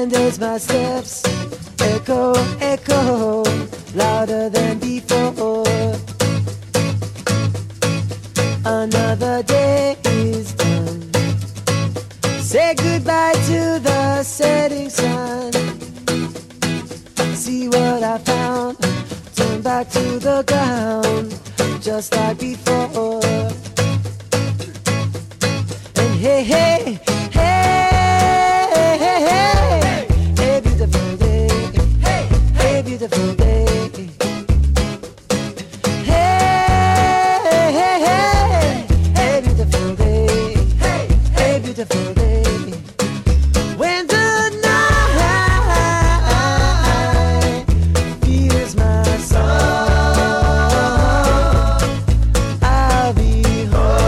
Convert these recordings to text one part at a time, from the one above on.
And as my steps echo, echo, louder than before, another day is done. Say goodbye to the setting sun. See what I found, turn back to the ground, just like before. And hey, hey, hey, hey, hey, hey, beautiful day, hey, hey, beautiful day. Hey, hey, hey, hey, beautiful day, hey, hey, beautiful day. When the night feels my soul, I'll be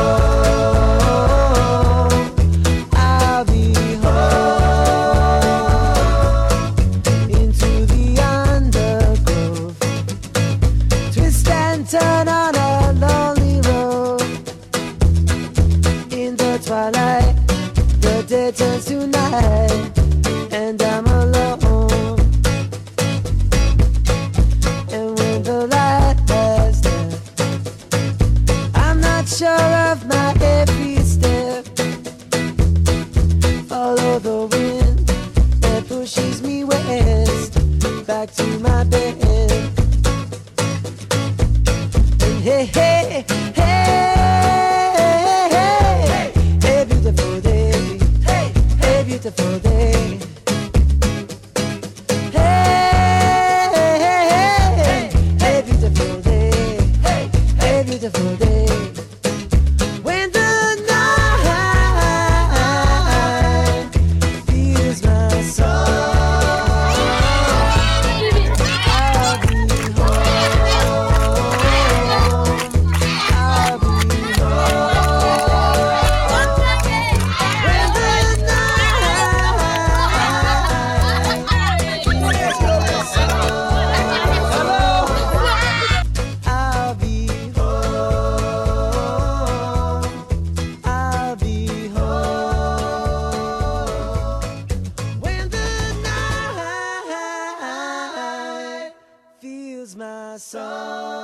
home, I'll be home, into the undergrowth, twist and turn on a lonely road. In the twilight, the day turns to night, and I'm alone. And when the light has left, I'm not sure of my every step. Follow the wind that pushes me west, back to my bed. And hey, hey, hey, hey, hey, beautiful day, hey, hey, beautiful day. Hey, hey, hey, hey, beautiful day, hey, hey, beautiful day. When the night feels my soul, I'll be home, I'll be home. When the night feels my soul, I'll be home, I'll be home. When the night feels my soul.